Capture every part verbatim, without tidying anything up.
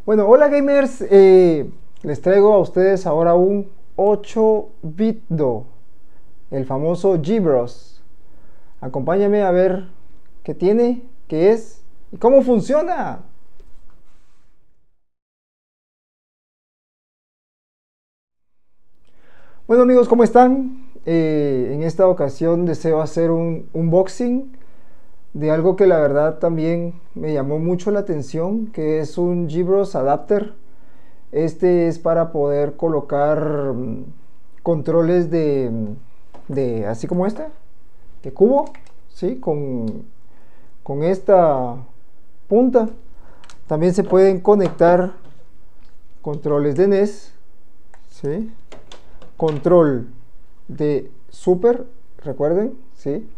Bueno, hola gamers, eh, les traigo a ustedes ahora un ocho bit do, el famoso G-Bros. Acompáñame a ver qué tiene, qué es y cómo funciona. Bueno amigos, ¿cómo están? Eh, en esta ocasión deseo hacer un unboxing de algo que la verdad también me llamó mucho la atención, que es un G-Bros adapter. Este es para poder colocar mm, controles de, de, así como este, de cubo, ¿sí? Con, con esta punta. También se pueden conectar controles de N E S, ¿sí? Control de Super, recuerden, ¿sí?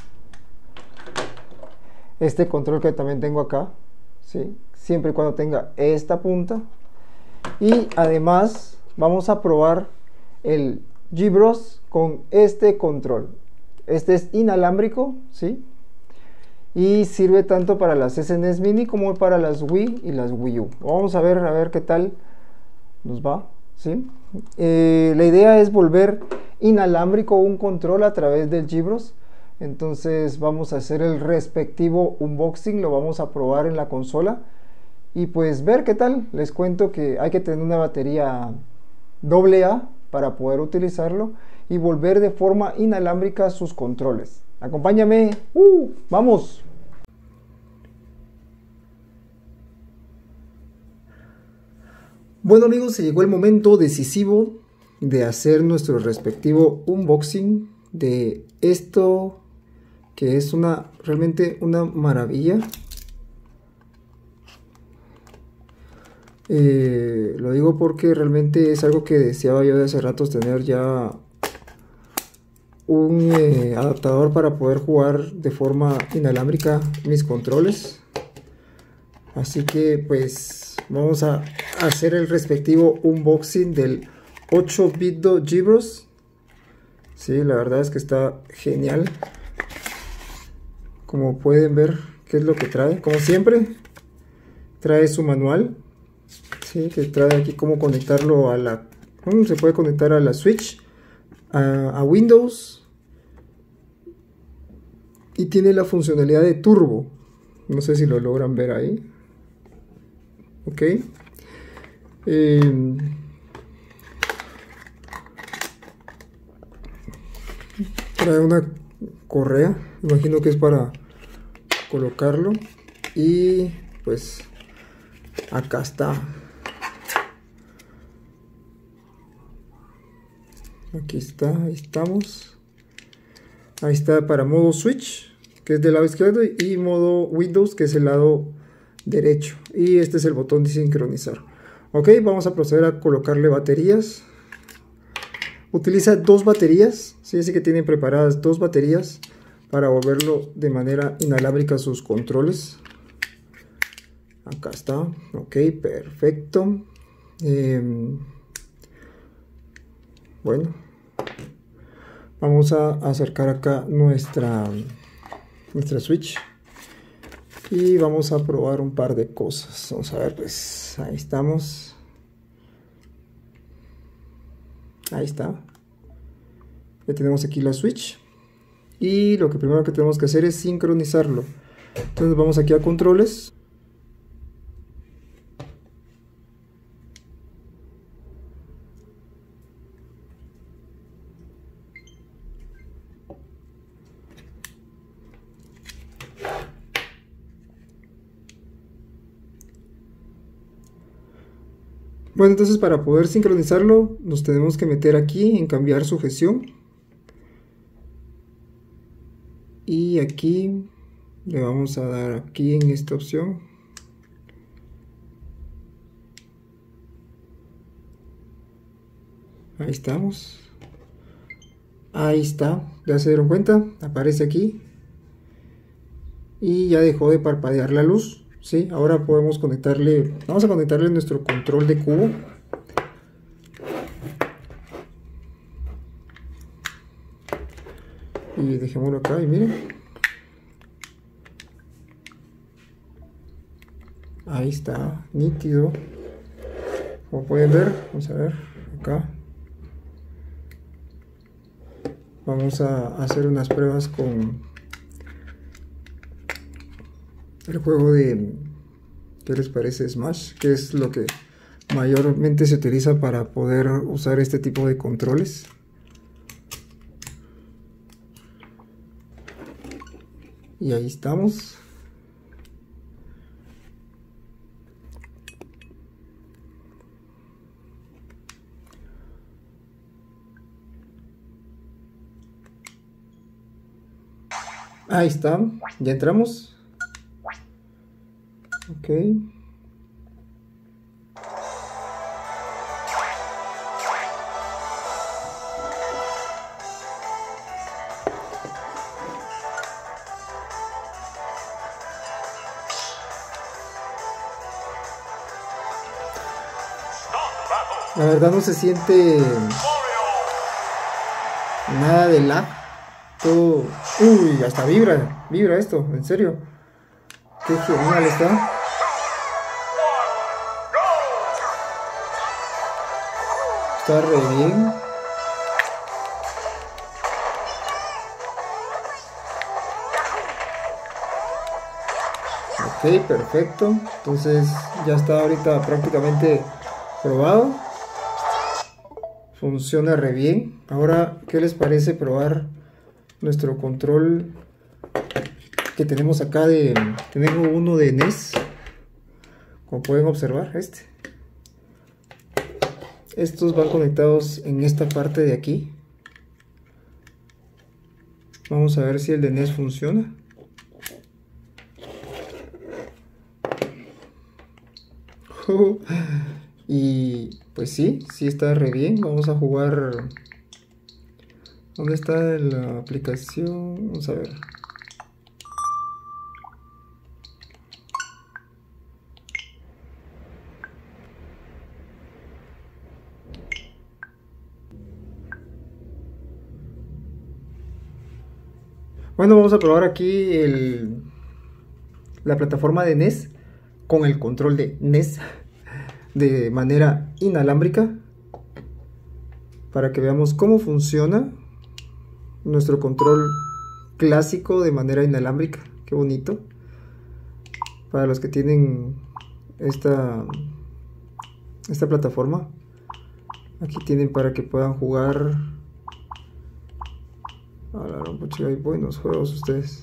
Este control que también tengo acá, ¿sí? Siempre y cuando tenga esta punta. Y además vamos a probar el G-Bros con este control. Este es inalámbrico, ¿sí? Y sirve tanto para las S N E S Mini como para las Wii y las Wii U. Vamos a ver, a ver qué tal nos va, ¿sí? Eh, la idea es volver inalámbrico un control a través del G-Bros. Entonces vamos a hacer el respectivo unboxing, lo vamos a probar en la consola y pues ver qué tal. Les cuento que hay que tener una batería doble A para poder utilizarlo y volver de forma inalámbrica sus controles. Acompáñame, uh, vamos. Bueno amigos, se llegó el momento decisivo de hacer nuestro respectivo unboxing de esto, que es una realmente una maravilla. Eh, lo digo porque realmente es algo que deseaba yo de hace ratos, tener ya un eh, adaptador para poder jugar de forma inalámbrica mis controles. Así que pues vamos a hacer el respectivo unboxing del ocho bit do G-Bros. Sí, la verdad es que está genial. Como pueden ver, qué es lo que trae. Como siempre, trae su manual. Sí, que trae aquí cómo conectarlo a la... Bueno, se puede conectar a la Switch, a, a Windows. Y tiene la funcionalidad de turbo. No sé si lo logran ver ahí. Ok. Eh, trae una correa. Imagino que es para colocarlo. Y pues acá está. Aquí está, ahí estamos. Ahí está para modo Switch, que es del lado izquierdo, y modo Windows, que es el lado derecho. Y este es el botón de sincronizar. Ok, vamos a proceder a colocarle baterías. Utiliza dos baterías, sí, así que tienen preparadas dos baterías para volverlo de manera inalámbrica a sus controles. Acá está, ok, perfecto. Eh, bueno, vamos a acercar acá nuestra, nuestra Switch y vamos a probar un par de cosas. Vamos a ver, pues ahí estamos. Ahí está. Ya tenemos aquí la Switch. Y lo que primero que tenemos que hacer es sincronizarlo. Entonces vamos aquí a controles. Bueno, entonces para poder sincronizarlo nos tenemos que meter aquí en cambiar sujeción. Y aquí le vamos a dar aquí en esta opción. Ahí estamos. Ahí está. ¿Ya se dieron cuenta? Aparece aquí. Y ya dejó de parpadear la luz. ¿Sí? Ahora podemos conectarle. Vamos a conectarle nuestro control de cubo. Y dejémoslo acá y miren. Ahí está, nítido. Como pueden ver, vamos a ver acá. Vamos a hacer unas pruebas con el juego de, ¿qué les parece? Smash, que es lo que mayormente se utiliza para poder usar este tipo de controles. Y ahí estamos. Ahí está, ya entramos. Ok. La verdad no se siente nada de lag. Todo... Uy, hasta vibra, vibra esto, en serio. Qué genial está. Está re bien. Ok, perfecto. Entonces ya está ahorita prácticamente probado. Funciona re bien. Ahora, ¿qué les parece probar nuestro control que tenemos acá? De tenemos uno de N E S, como pueden observar, este. Estos van conectados en esta parte de aquí. Vamos a ver si el de N E S funciona. Y pues sí, sí está re bien. Vamos a jugar. ¿Dónde está la aplicación? Vamos a ver. Bueno, vamos a probar aquí el, la plataforma de N E S con el control de N E S de manera inalámbrica, para que veamos cómo funciona nuestro control clásico de manera inalámbrica. Qué bonito. Para los que tienen esta, esta plataforma, aquí tienen para que puedan jugar. Ahora, pucha, hay buenos juegos ustedes.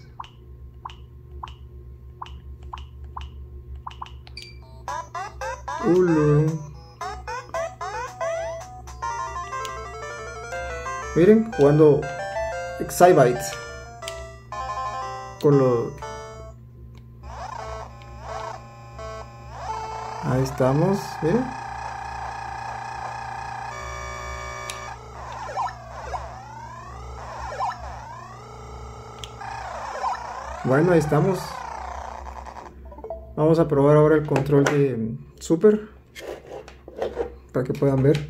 Ulu. Miren, jugando Excitebike con los... Ahí estamos, miren. Bueno, ahí estamos. Vamos a probar ahora el control de Super, para que puedan ver.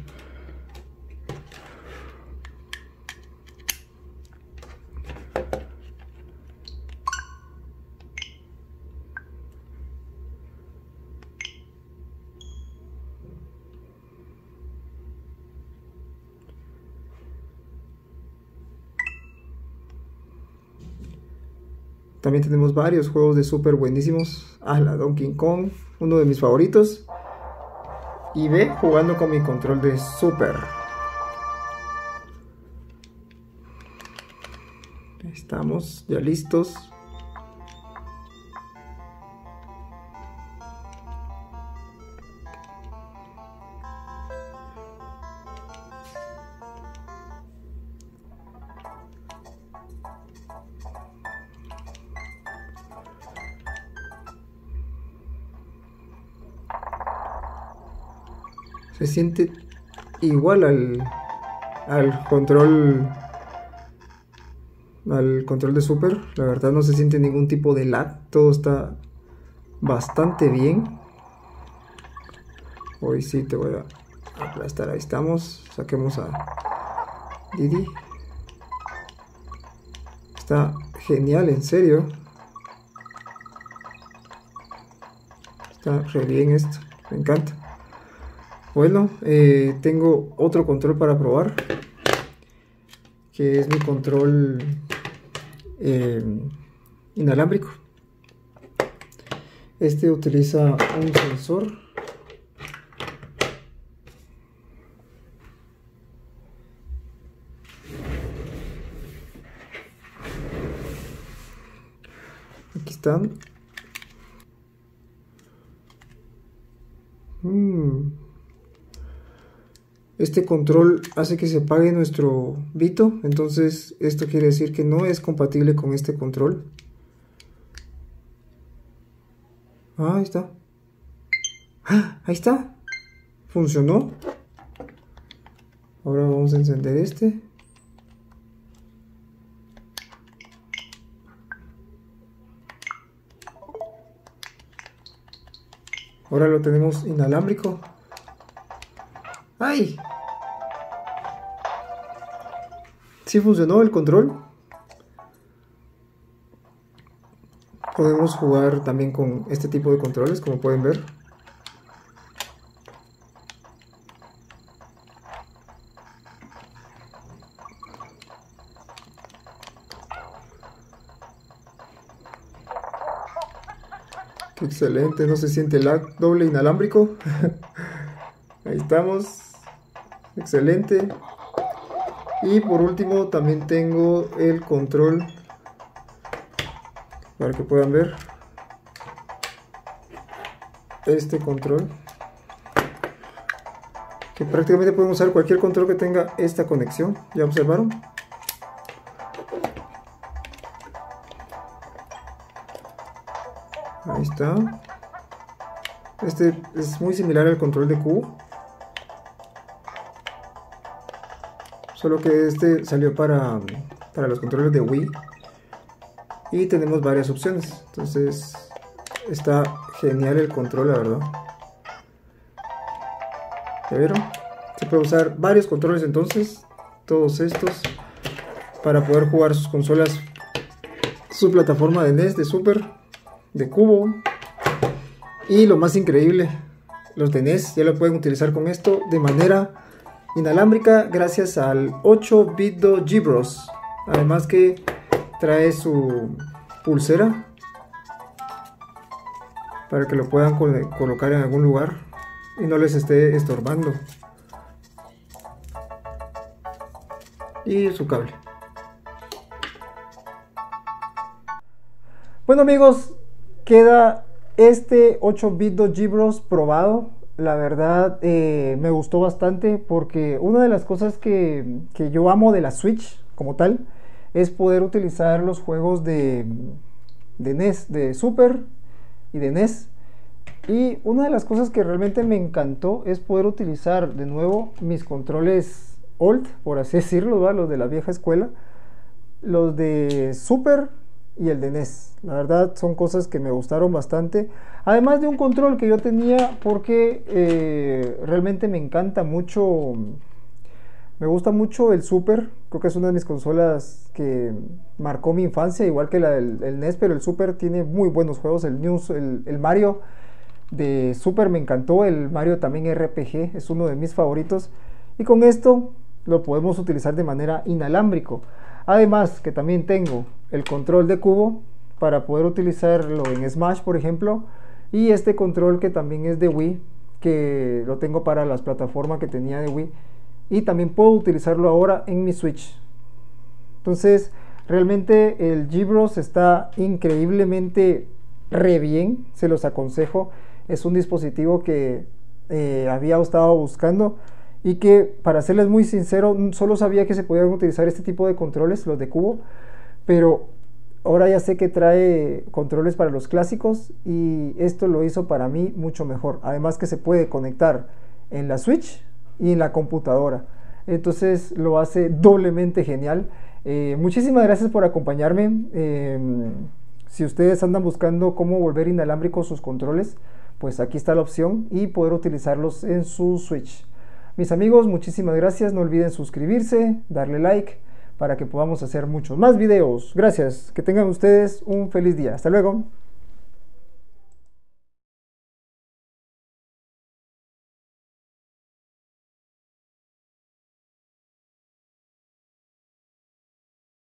También tenemos varios juegos de Super buenísimos. Ah, la Donkey Kong, uno de mis favoritos. Y ve, jugando con mi control de Super. Estamos ya listos. Se siente igual al, al control al control de Super. La verdad no se siente ningún tipo de lag. Todo está bastante bien. Hoy sí te voy a aplastar. Ahí estamos. Saquemos a Didi. Está genial, en serio. Está re bien esto. Me encanta. Bueno, eh, tengo otro control para probar, que es mi control eh, inalámbrico. Este utiliza un sensor. Aquí están. Mm. Este control hace que se apague nuestro Vito, entonces esto quiere decir que no es compatible con este control. Ah, ahí está. ¡Ah! Ahí está. Funcionó. Ahora vamos a encender este. Ahora lo tenemos inalámbrico. ¡Ay! Sí funcionó el control. Podemos jugar también con este tipo de controles, como pueden ver. Qué excelente, no se siente lag, doble inalámbrico. Ahí estamos. Excelente. Y por último también tengo el control para que puedan ver este control, que prácticamente podemos usar cualquier control que tenga esta conexión. ¿Ya observaron? Ahí está. Este es muy similar al control de cubo, solo que este salió para, para los controles de Wii. Y tenemos varias opciones, entonces está genial el control, la verdad. ¿Ya vieron? Se puede usar varios controles entonces, todos estos, para poder jugar sus consolas, su plataforma de N E S, de Super, de Cubo. Y lo más increíble, los de N E S ya lo pueden utilizar con esto de manera inalámbrica gracias al ocho bit G-Bros. Además que trae su pulsera para que lo puedan col colocar en algún lugar y no les esté estorbando. Y su cable. Bueno amigos, queda este ocho bit G-Bros probado. La verdad eh, me gustó bastante, porque una de las cosas que, que yo amo de la Switch como tal es poder utilizar los juegos de, de N E S, de Super y de N E S. Y una de las cosas que realmente me encantó es poder utilizar de nuevo mis controles old, por así decirlo, ¿verdad? Los de la vieja escuela, los de Super y el de N E S. La verdad son cosas que me gustaron bastante, además de un control que yo tenía, porque eh, realmente me encanta mucho, me gusta mucho el Super. Creo que es una de mis consolas que marcó mi infancia, igual que la del el N E S, pero el Super tiene muy buenos juegos. El, News, el, el Mario de Super me encantó, el Mario también R P G es uno de mis favoritos, y con esto lo podemos utilizar de manera inalámbrico. Además que también tengo el control de cubo para poder utilizarlo en Smash, por ejemplo, y este control que también es de Wii, que lo tengo para las plataformas que tenía de Wii, y también puedo utilizarlo ahora en mi Switch. Entonces realmente el G-Bros está increíblemente re bien, se los aconsejo. Es un dispositivo que eh, había estado buscando, y que, para serles muy sincero, solo sabía que se podían utilizar este tipo de controles, los de cubo, pero ahora ya sé que trae controles para los clásicos, y esto lo hizo para mí mucho mejor. Además que se puede conectar en la Switch y en la computadora, entonces lo hace doblemente genial. Eh, muchísimas gracias por acompañarme. Eh, si ustedes andan buscando cómo volver inalámbricos sus controles, pues aquí está la opción, y poder utilizarlos en su Switch. Mis amigos, muchísimas gracias. No olviden suscribirse, darle like, para que podamos hacer muchos más videos. Gracias, que tengan ustedes un feliz día. Hasta luego.